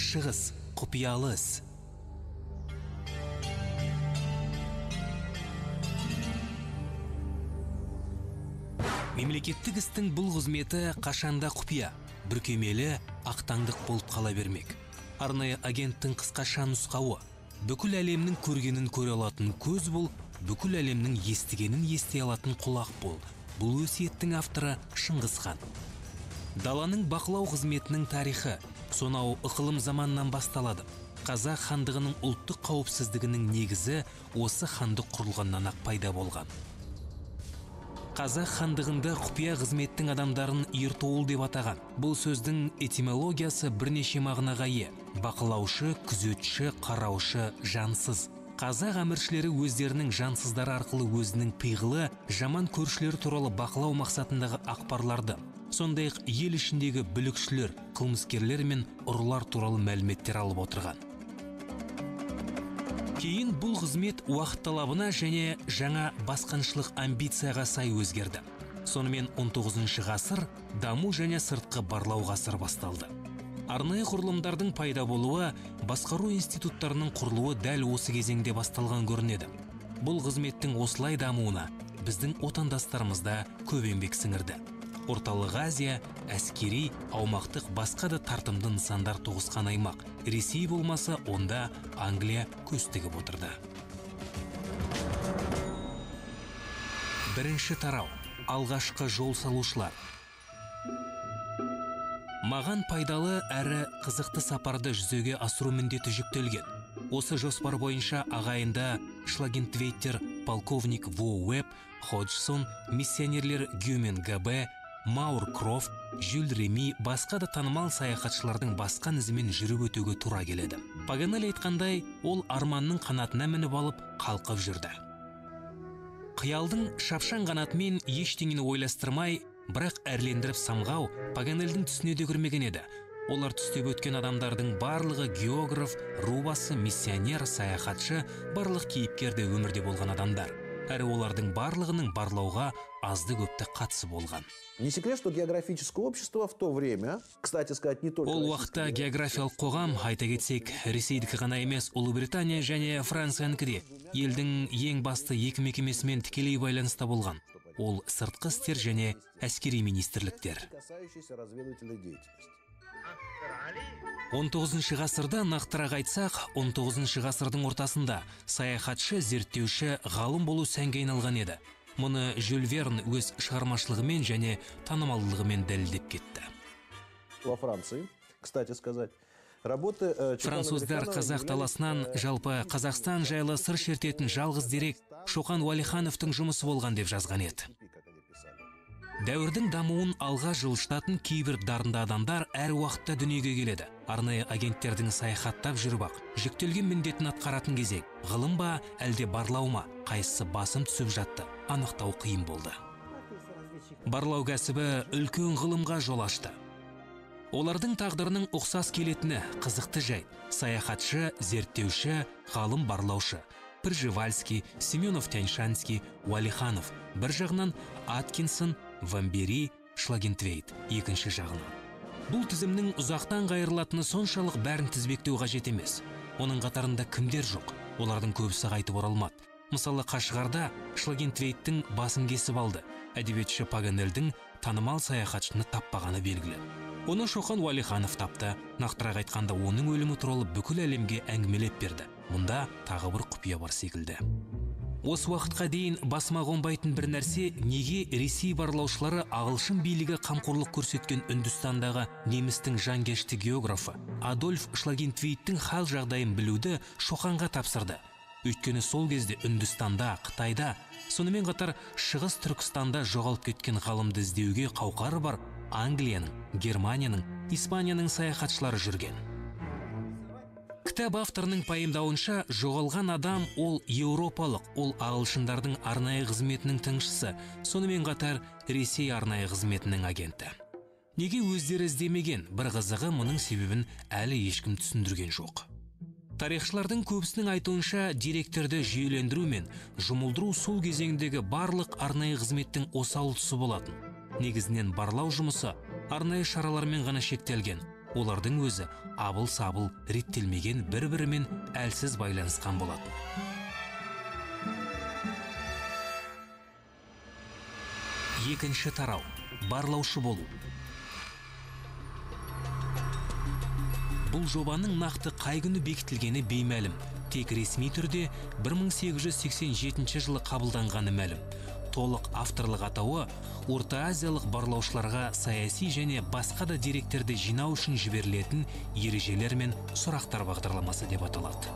Шығыс құпиялы іс. Мемлекеттік істің бұл қызметі қашанда құпия, бүркемелі, ақтаңдық болып қала бермек. Арнайы агенттің қысқаша нұсқауы: бүкіл әлемнің көргенін көре алатын көз бол, бүкіл әлемнің естігенін ести алатын құлақ бол. Бұл өсиеттің авторы Шыңғыс хан. Даланың бақылау қызметінің тарихы сонау ықылым заманнан басталады. Қазақ хандығының ұлттық қауіпсіздігінің негізі осы хандық құрылғаннан ақ пайда болған. Қазақ хандығында құпия қызметтің адамдарын ертоғыл деп атаған. Бұл сөздің этимологиясы бірнеше мағынаға ие: бақылаушы, күзетші, қараушы, жансыз. Қазақ әміршілері өздерінің жансыздары арқылы өзінің пиғылы, жаман көршілері туралы бақылау мақсатындағы ақпарларды, сондай-ақ ел ішіндегі бүлікшілер, қылмыскерлер мен ұрылар туралы мәліметтер алып отырған. Кейін бұл қызмет уақыт талабына және жаңа басқыншылық амбицияға сай өзгерді. Сонымен 19 ғасыр даму және сыртқы барлау ғасыры басталды. Арнайы құрылымдардың пайда болуы, басқару институттарының құрылуы дәл осы кезеңде басталған көрінеді. Бұл қызметтің осылай дамуына біздің отандастарымыз да көп еңбек сіңірді. Орталық Азия, әскери, аумақтық басқа да тартымды нысандар тоғысқан аймақ. Ресей болмаса, онда Англия көз тігіп отырды. Бірінші тарау: алғашқы жол салушылар. Маған пайдалы әрі қызықты сапарды жүзеге асыру міндеті жүктелген. Осы жоспар бойынша ағайында Шлагентвейтер, полковник Во Уэб, Ходжсон, миссионерлер Гюмен Габе, Маур Крофт, Жюль Реми, басқа да танымал саяхатшылардың басқан ізімен жүріп өтуге тура келеді. Паганель айтқандай, ол арманның қанатына мініп алып қалқып жүрді. Қиялдың шапшаң қанатымен ештеңені ойластырмай, бірақ әрлендіріп самғау Паганельдің түсіне де кірмеген еді. Олар түстеп өткен адамдардың барлығы географ, рубасы, миссионер, саяхатшы, барлық кейіпкерде өмірде болған адамдар. Әрі олардың барлығының барлауға азды көпті қатысы болған. Не секрет, что географическое общество в то время, кстати сказать, не только... Ол уақытта географиялық қоғам, айта кетсек, Ресейдікі ғана емес, Ұлыбритания және Франциянікі де елдің ең басты екі мекемесімен тікелей байланыста болған. Ол сыртқы істер және әскери министрліктер. 19 ғасырда нақтырақ айтсақ, 19 ғасырдың ортасында саяхатшы, зерттеуші, ғалым болу сәнге айналған еді. Мұны Жюль Верн өз шығармашылығымен және танымалдылығымен дәлелдеп кетті. Во Франции, кстати сказать, француздар қазақ даласынан жалпы Қазақстан жайлы сыр шертетін жалғыз дерек Шоқан Уәлихановтың жұмысы болған деп жазған еді. Дәуірдің дамуын алға жылжытатын кейбір дарынды адамдар әр уақытта дүниеге келеді. Арнайы агенттердің саяхаттап жүріп ақ жүктелген міндетін атқаратын кезең. Ғылым ба, әлде барлау ма, қайсысы басым түсіп жатты, анықтау қиын болды. Барлау кәсібі үлкен ғылымға жол ашты. Олардың тағдырының ұқсас келетіні қызықты жайт: саяхатшы, зерттеуші, ғалым, барлаушы. Пржевальский, Семенов-Тяньшанский, Уәлиханов бір жағынан, Аткинсон, Вамбери, Шлагентвейт екінші жағынан. Бұл тізімнің ұзақтан қайырылатыны соншалық бәрін тізбектеу қажет емес. Оның қатарында кімдер жоқ, олардың көбісі қайтып оралмады. Мысалы, Қашғарда Шлагентвейттің басын кесіп алды. Әдебиетші Паганельдің танымал саяхатшыны таппағаны белгілі. Оны Шоқан Уәлиханов тапты. Нақтырақ айтқанда, оның өлімі туралы бүкіл әлемге әңгімелеп берді. Мұнда тағы бір құпия бар секілді. Осы уақытқа дейін басыма қонбайтын бір нәрсе: неге Ресей барлаушылары ағылшын билігі қамқорлық көрсеткен Үндістандағы немістің жанкешті географы Адольф Шлагентвейттің хал жағдайын білуді Шоқанға тапсырды? Өйткені сол кезде Үндістанда, Қытайда, сонымен қатар Шығыс Түркістанда жоғалып кеткен ғалымды іздеуге қауқары бар Англияның, Германияның, Испанияның саяхатшылары жүрген. Кітап авторының пайымдауынша, жоғалған адам ол еуропалық, ол ағылшындардың арнайы қызметінің тыңшысы, сонымен қатар Ресей арнайы қызметінің агенті. Неге өздері іздемеген? Бір қызығы, мұның себебін әлі ешкім түсіндірген жоқ. Тарихшылардың көбісінің айтуынша, деректерді жүйелендіру мен жұмылдыру сол кезеңдегі барлық арнайы қызметтің осал тұсы болатын. Негізінен барлау жұмысы арнайы шаралармен ғана шектелген. Олардың өзі абыл-сабыл реттелмеген бір-бірімен әлсіз байланысқан болатын. Екінші тарау – барлаушы болу. Бұл жобаның нақты қай күні бекітілгені беймәлім. Тек ресми түрде 1887 жылы қабылданғаны мәлім. Толық авторлық атауы Орта Азиялық барлаушыларға саяси және басқа да деректерді жинау үшін жіберілетін ережелер мен сұрақтар бағдарламасы деп аталады.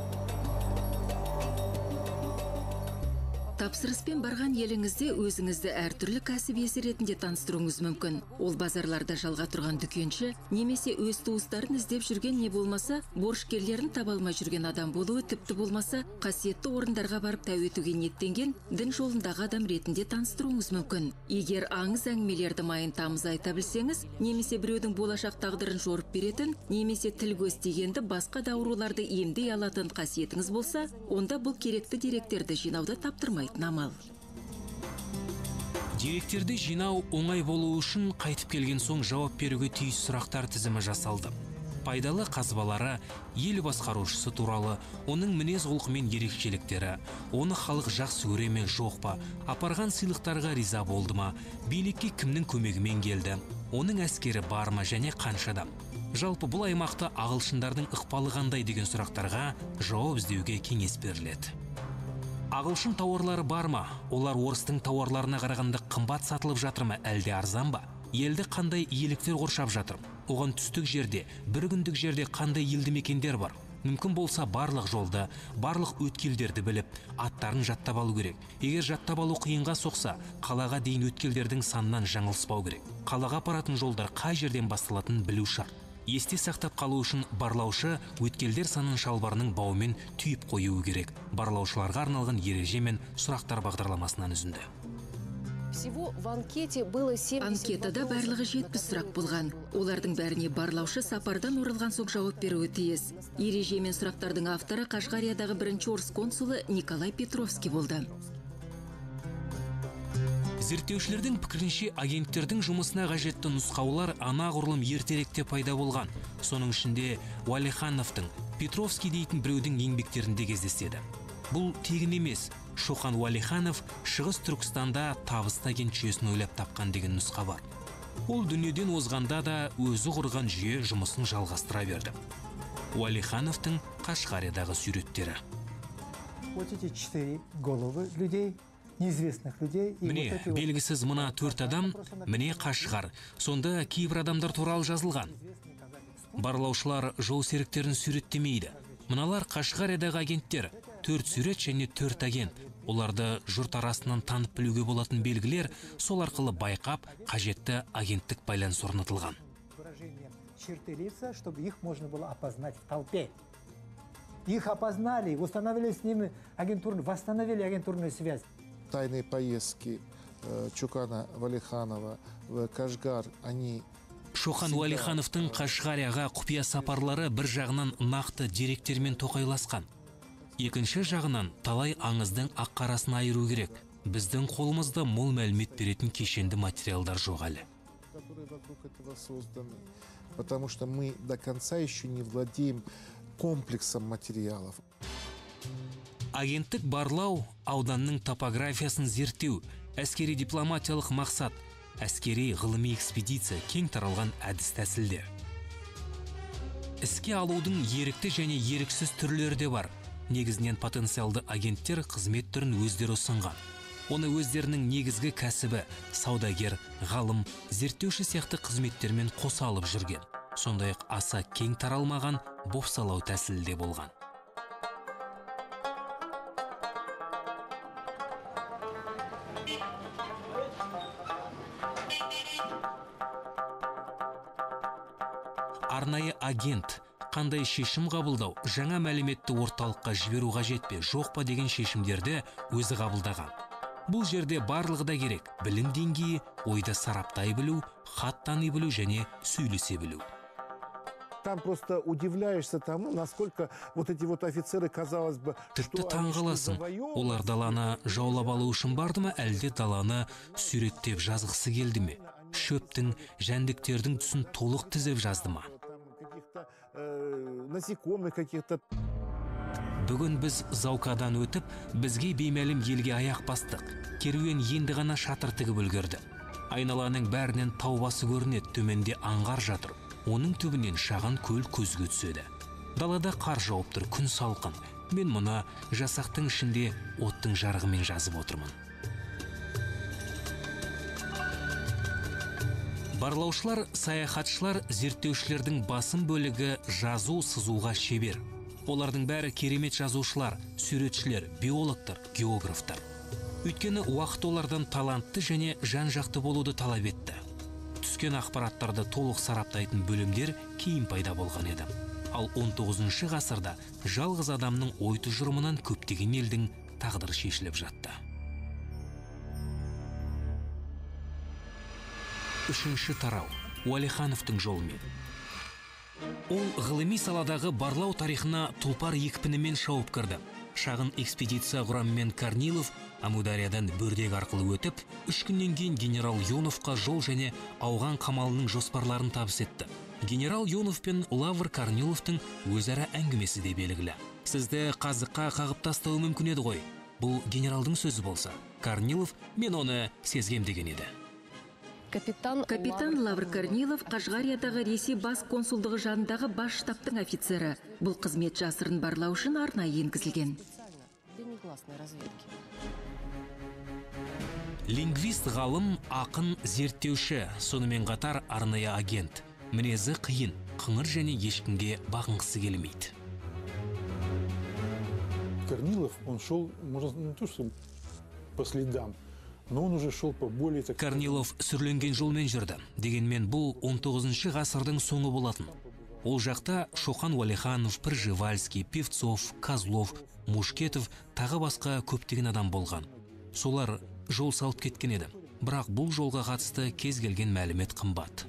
Тапсырыспен барған еліңізде өзіңізді әртүрлі кәсіп иесі ретінде таныстыруыңыз мүмкін. Ол базарларда жалға тұрған дүкенші, немесе өз туыстарын іздеп жүрген, не болмаса, борышкерлерін таба алмай жүрген адам болуы, тіпті болмаса, қасиетті орындарға барып тәу етуге ниеттенген дін жолындағы адам ретінде таныстыруыңыз мүмкін. Егер аңыз әңгімелерді майын тамыз айта білсеңіз, немесе біреудің болашақ тағдырын жорып беретін, немесе тіл көз тигенді басқа да ауруларды емдей алатын қасиетіңіз болса, онда бұл керекті деректерді жинауды таптырмайды. Намал. Деректерді жинау оңай болу үшін қайтып келген соң жауап беруге тиіс сұрақтар тізімі жасалды. Пайдалы қазбалары, ел басқарушысы туралы, оның мінез құлқы мен ерекшеліктері, оны халық жақсы көре ме жоқ па, апарған сыйлықтарға риза болды ма, билікке кімнің көмегімен келді, оның әскері бар ма және қаншада. Жалпы бұл аймақта ағылшындардың ықпалы қандай деген сұрақтарға жауап іздеуге кеңес беріледі. Ағылшын тауарлары бар ма? Олар орыстың тауарларына қарағанда қымбат сатылып жатыр ма, әлде арзан ба? Елді қандай иеліктер қоршап жатыр? Оған түстік жерде, бір күндік жерде қандай елді мекендер бар? Мүмкін болса барлық жолды, барлық өткелдерді біліп, аттарын жаттап алу керек. Егер жаттап алу қиынға соқса, қалаға дейін өткелдердің санынан жаңылыспау керек. Қалаға апаратын жолдар қай жерден басталатынын білу шарт. Есте сақтап қалу үшін барлаушы өткелдер санын шалбарының бауымен түйіп қоюы керек. Барлаушыларға арналған ереже мен сұрақтар бағдарламасынан үзінді. Анкетада барлығы 70 сұрақ болған. Олардың бәріне барлаушы сапардан оралған соң жауап беруі тиіс. Ереже мен сұрақтардың авторы Қашғариядағы бірінші орыс консулы Николай Петровский болды. Зерттеушілердің пікірінше агенттердің жұмысына қажетті нұсқаулар анағұрлым ертеректе пайда болған. Соның ішінде Уәлихановтың, Петровский дейтін біреудің еңбектерінде кездеседі. Бұл тегін емес. Шоқан Уәлиханов Шығыс Түркістанда табысты агент жүйесін ойлап тапқан деген нұсқа бар. Ол дүниеден озғанда да өзі құрған жүйе жұмысын жалғастыра берді. Уәлихановтың Қашғариядағы суреттері. Вот эти 4 головы людей, неизвестных людей. Міне, белгісіз мына 4 адам, міне Қашғар. Сонда кейбір адамдар туралы жазылған. Барлаушылар жол серіктерін суреттемейді. Мыналар Қашғариядағы агенттер. 4 сурет және 4 агент. Оларды жұрт арасынан танып білуге болатын белгілер, сол арқылы байқап, қажетті агенттік байланыс орнатылған. Черты лица, чтобы их можно было опознать в толпе. Их опознали, восстановили с ними восстановили агентурную связь. Тайные поездки Чукана Уәлиханова в Кашгар, они... Шоқан Уәлихановтың Қашғарияға құпия сапарлары бір жағынан нақты деректермен тоқайласқан. Екінші жағынан талай аңыздың ақ-қарасын айыру керек. Біздің қолымызда мол мәлімет беретін кешенді материалдар жоқ әлі. Потому что мы до конца еще не владеем комплексом материалов. Агенттік барлау ауданның топографиясын зерттеу, әскери дипломатиялық мақсат, әскери ғылыми экспедиция кең таралған әдіс тәсілдер. Іске алудың ерікті және еріксіз түрлері де бар. Негізінен потенциалды агенттер қызмет түрін өздері ұсынған. Оны өздерінің негізгі кәсібі, саудагер, ғалым, зерттеуші сияқты қызметтермен қоса алып жүрген. Сондай-ақ аса кең таралмаған бопсалау тәсілі де болған. Арнайы агент қандай шешім қабылдау, жаңа мәліметті орталыққа жіберу қажет пе, жоқ па деген шешімдерді өзі қабылдаған. Бұл жерде барлығы да керек: білім деңгейі, ойды сараптай білу, хат тани білу және сөйлесе білу. Там просто удивляешься тому, насколько вот эти вот офицеры, казалось бы, тіпті таңғаласың, олар даланы жаулап алу үшін барды ма, әлде даланы суреттеп жазғысы келді ме? Шөптің, жәндіктердің түсін толық тізіп жазды ма? насекомых каких-то. Бүгін біз Заукадан өтіп, бізге беймәлім елге аяқ бастық. Керуен енді ғана шатыр тігіп үлгерді. Айналаның бәрінен тау басы көрінеді, төменде аңғар жатыр. Оның түбінен шағын көл көзге түседі. Далада қар жауып тұр, күн салқын. Мен мұны жасақтың ішінде оттың жарығымен жазып отырмын. Барлаушылар, саяхатшылар, зерттеушілердің басым бөлігі жазу, сызуға шебер. Олардың бәрі керемет жазушылар, суретшілер, биологтар, географтар. Өйткені уақыт олардан талантты және жан-жақты болуды талап етті. Түскен ақпараттарды толық сараптайтын бөлімдер кейін пайда болған еді. Ал 19 ғасырда жалғыз адамның ой тұжырымынан көптеген елдің тағдыры шешіліп жатты. Үшінші тарау. Уәлихановтың жолымен. Ол ғылыми саладағы барлау тарихына тұлпар екпінімен шауып кірді. Шағын экспедиция құрамымен Корнилов Амудариядан Бөрдек арқылы өтіп, 3 күннен кейін генерал Йоновқа жол және ауған қамалының жоспарларын табыс етті. Генерал Йонов пен Лавр Корниловтың өзара әңгімесі де белгілі. Сізді қазыққа қағып тастауы мүмкін еді ғой. Бұл генералдың сөзі болса. Корнилов мен оны сезгем деген еді. Капитан Лавр Корнилов Қашғариядағы Ресей бас консулдығы жанындағы бас штабтың офицері. Бұл қызмет жасырын барлау үшін арнайы енгізілген. Лингвист, ғалым, ақын, зерттеуші, сонымен қатар арнайы агент. Мінезі қиын, қыңыр және ешкімге бағынғысы келмейді. Корнилов, он шел, можно не то, что по следам, но он уже шел по более... Корнилов сүрленген жолмен жүрді. Дегенмен бұл 19 ғасырдың соңы болатын. Ол жақта Шоқан Уәлиханов, Пржевальский, Певцов, Козлов, Мушкетов тағы басқа көптеген адам болған. Солар жол салып кеткен еді. Бірақ бұл жолға қатысты кез келген мәлімет қымбат.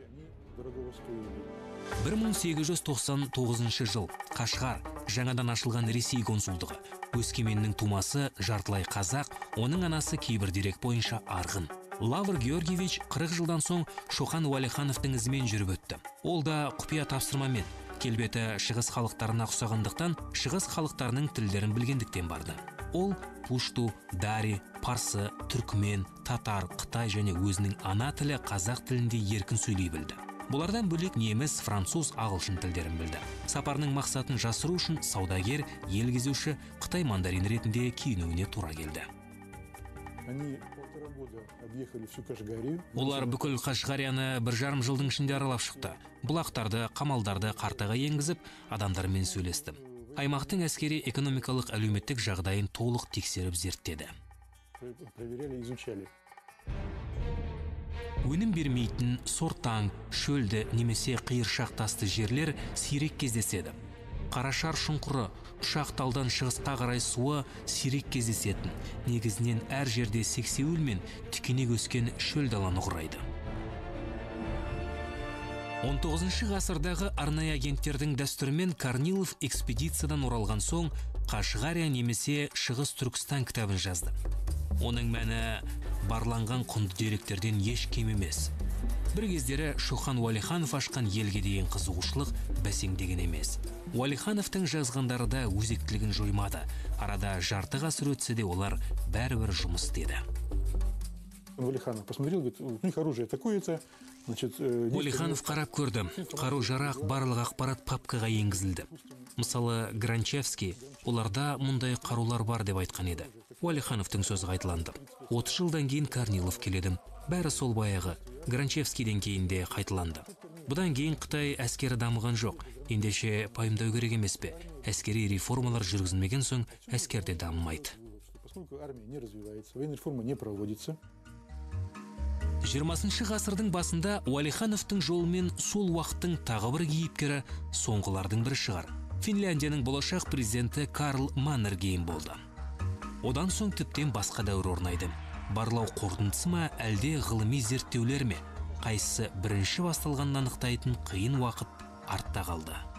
1899 жыл. Қашғар, жаңадан ашылған Ресей консулдығы. Өскеменнің тумасы жартылай қазақ, оның анасы кейбір дерек бойынша арғын. Лавр Георгиевич 40 жылдан соң Шоқан Уәлихановтың ізімен жүріп өтті. Ол да құпия тапсырмамен. Келбеті шығыс халықтарына ұқсағандықтан, шығыс халықтарының тілдерін білгендіктен барды. Ол пушту, дари, парсы, түркмен, татар, қытай және өзінің ана тілі қазақ тілінде еркін сөйлей білді. Бұлардан бөлек неміс, француз, ағылшын тілдерін білді. Сапарының мақсатын жасыру үшін саудагер, ел кезуші Қытай мандарин ретінде киінуіне тура келді. Олар бүкіл Қашғарияны 1,5 жылдың ішінде аралап шықты. Бұлақтарды, қамалдарды қартаға енгізіп, адамдармен сөйлесті. Аймақтың әскери экономикалық әлеуметтік жағдайын толық тексеріп зерттеді. Өнім бермейтін сортаң, шөлді немесе қиыршақ тасты жерлер сирек кездеседі. Қарашар шұңқыры, ұшақ талдан шығысқа қарай суы сирек кездесетін. Негізінен әр жерде сексеуіл мен тікенек өскен шөл даланы құрайды. 19 ғасырдағы арнайы агенттердің дәстүрімен Корнилов экспедициядан оралған соң Қашғария немесе Шығыс Түркістан кітабын жазды. Оның мәні барланған құнды деректерден еш кем емес. Бір кездері Шоқан Уәлиханов ашқан елге деген қызығушылық бәсеңдеген емес. Уәлихановтың жазғандары да өзектілігін жоймады. Арада жарты ғасыр өтсе де олар бәрібір жұмыс істеді. Уәлиханов посмотрел, говорит, у них оружие такое-то. Уәлиханов қарап көрді. Қару жарақ барлық ақпарат папкаға енгізілді. Мысалы, Гранчевский оларда мұндай қарулар бар деп айтқан еді. Уәлихановтың сөзі қайталанды. 30 жылдан кейін Корнилов келеді. Бәрі сол баяғы. Гранчевскийден кейін де қайталанды. Бұдан кейін Қытай әскері дамыған жоқ. Ендеше пайымдау керек емес пе? Әскери реформалар жүргізілмеген соң әскерде дамымайды. 20 ғасырдың басында Уәлихановтың жолымен сол уақыттың тағы бір кейіпкері соңғылардың бірі шығар. Финляндияның болашақ президенті Карл Маннергейм болды. Одан соң тіптен басқа дәуір орнайды. Барлау қорытындысы ма, әлде ғылыми зерттеулер ме? Қайсысы бірінші басталғанын анықтайтын қиын уақыт артта қалды.